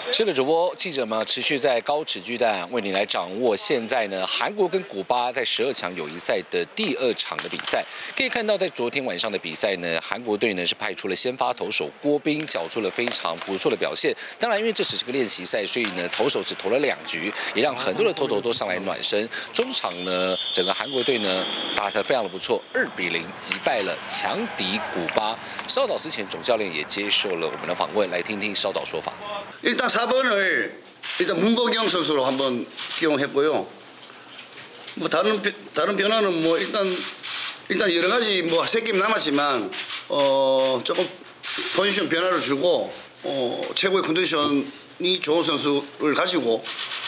是的，主播记者们持续在高尺巨蛋为你来掌握现在呢韩国跟古巴在12强友谊赛的第2场的比赛。可以看到，在昨天晚上的比赛呢，韩国队呢是派出了先发投手郭彬，缴出了非常不错的表现。当然，因为这只是个练习赛，所以呢投手只投了2局，也让很多的投手都上来暖身。中场呢，整个韩国队呢打得非常的不错，2-0击败了强敌古巴。稍早之前，总教练也接受了我们的访问，来听听稍早说法。 일단 4번을 일단 문보경 선수로 한번 기용했고요. 뭐 다른 변화는 뭐 일단 여러 가지 뭐 3게임 남았지만 조금 포지션 변화를 주고 최고의 컨디션이 좋은 선수를 가지고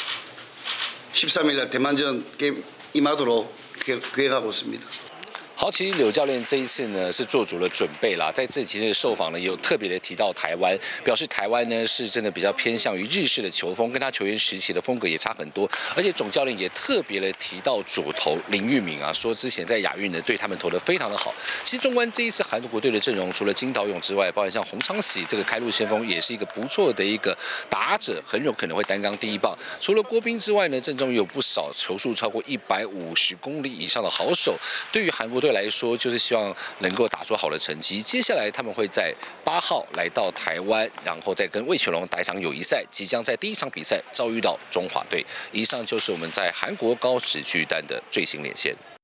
13일날 대만전 게임 임하도록 계획하고 있습니다. 好，其实柳教练这一次呢是做足了准备啦，在这几天的受访呢，也有特别的提到台湾，表示台湾呢是真的比较偏向于日式的球风，跟他球员时期的风格也差很多。而且总教练也特别的提到左投林玉敏啊，说之前在亚运呢对他们投的非常的好。其实纵观这一次韩国队的阵容，除了金岛勇之外，包括像洪昌喜这个开路先锋，也是一个不错的一个打者，很有可能会担纲第1棒。除了郭彬之外呢，阵中也有不少球速超过150公里以上的好手。对于韩国队 来说，就是希望能够打出好的成绩。接下来他们会在8号来到台湾，然后再跟魏全龙打一场友谊赛，即将在第1场比赛遭遇到中华队。以上就是我们在韩国高尺巨蛋的最新连线。